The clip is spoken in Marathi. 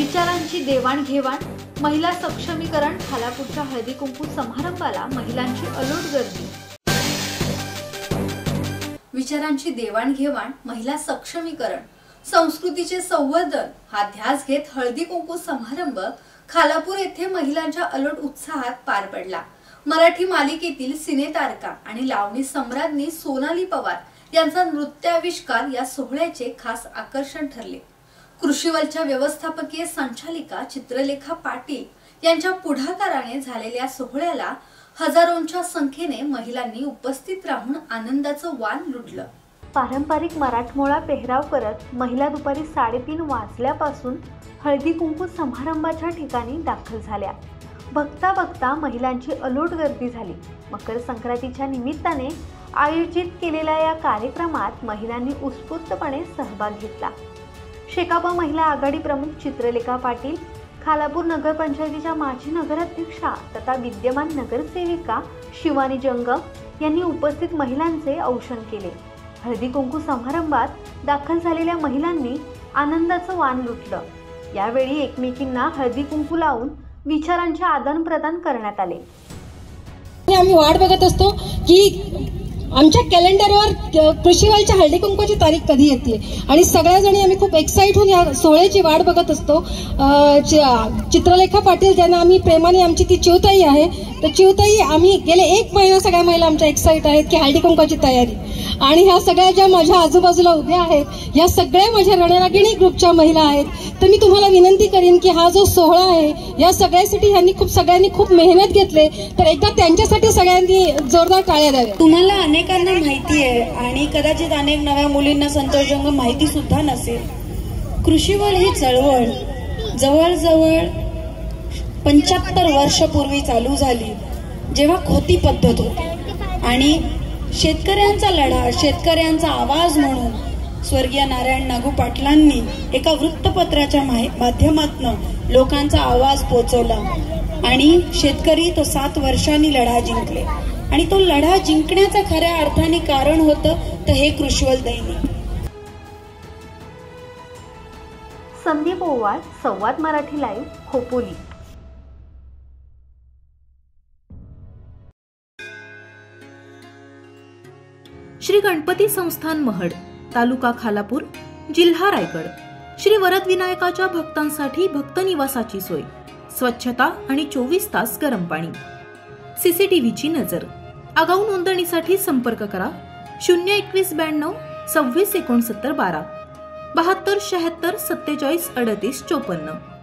विचारांची देवाणघेवाण, महिला सक्षमीकरण, खालापूरच्या हळदी कुंकू समारंभाला महिलांची अलोट गर्दी। विचारांची देवाणघेवाण, महिला सक्षमीकरण, संस्कृतीचे संवर्धन हा ध्यास घेत हळदी कुंकू समारंभ खालापूर येथे महिलांच्या अलोट उत्साहात पार पडला। मराठी मालिकेतील सिनेतारका आणि लावणी सम्राज्ञी सोनाली पवार यांचा नृत्याविष्कार या सोहळ्याचे खास आकर्षण ठरले। कृषीवलच्या व्यवस्थापकीय संचालिका चित्रलेखा पाटील यांच्या पुढाकाराने झालेल्या सोहळ्याला हजारोंच्या संख्येने महिलांनी उपस्थित राहून आनंदाचं वाण लुटलं। पारंपरिक मराठमोळा पेहराव करत महिला दुपारी 3:30 वाजल्यापासून हळदी कुंकू समारंभाच्या ठिकाणी दाखल झाल्या। बघता बघता महिलांची अलोट गर्दी झाली। मकर संक्रांतीच्या निमित्ताने आयोजित केलेल्या या कार्यक्रमात महिलांनी उत्स्फूर्तपणे सहभाग घेतला। शेकाप महिला आघाडी प्रमुख चित्रलेखा पाटील, खालापूर नगरपंचायतीच्या माजी नगराध्यक्षा तथा विद्यमान नगरसेविका शिवानी जंगम यांनी उपस्थित महिलांचे औक्षण केले। हळदी कुंकू समारंभात दाखल झालेल्या महिलांनी आनंदाचं वाण लुटलं। यावेळी एकमेकींना हळदी कुंकू लावून विचारांचे आदान प्रदान करण्यात आले। आम्ही वाट बघत असतो की आमच्या कॅलेंडरवर कृषीवलच्या हळदी कुंकूची तारीख कधी येते आणि सगळ्या जणी आम्ही खूप एक्साइट होऊन या सोहळ्याची वाट बघत असतो। चित्रलेखा पाटील ज्यांना आम्ही प्रेमाने, आमची ती चिवताई आहे, तर चिवताई आम्ही गेले 1 महिना सगळ्या महिला आमच्या एक्साइट आहेत की हळदी कुंकूची तयारी। आणि ह्या सगळ्या ज्या माझ्या आजूबाजूला उभ्या आहेत या सगळ्या माझ्या रणरागिणी ग्रुपच्या महिला आहेत। तर मी तुम्हाला विनंती करीन की हा जो सोहळा आहे या सगळ्यासाठी सगळ्यांनी खूप मेहनत घेतले, तर एकदा त्यांच्यासाठी सगळ्यांनी जोरदार टाळ्या द्याव्या। तुम्हाला अनेकांना माहिती आहे आणि कदाचित अनेक नव्या मुलींना संतोषजंग माहिती सुद्धा नसेल। कृषीवल ही चळवळ जवळजवळ 75 वर्षापूर्वी चालू झाली, जेव्हा खोती पद्धत होती आणि शेतकऱ्यांचा लढा, शेतकऱ्यांचा आवाज म्हणून स्वर्गीय नारायण नागू पाटलांनी एका वृत्तपत्राच्या माध्यमातून लोकांचा आवाज पोहोचवला आणि शेतकरी तो 7 वर्षांनी लढा जिंकले। आणि तो लढा जिंकण्याचं खऱ्या अर्थाने कारण होतं तर हे कृषीवल दैनिक। संदीप ओवाळ, संवाद मराठी लाईव्ह, खोपोली। श्री गणपती संस्थान महड, तालुका खालापूर, जिल्हा रायगड। श्री वरद विनायकाच्या भक्तांसाठी भक्त निवासाची सोय, स्वच्छता आणि 24 तास गरम पाणी, सीसीटीव्हीची नजर। आगाऊ नोंदणीसाठी संपर्क करा 02192 26 69 12 72 76 47 38 54।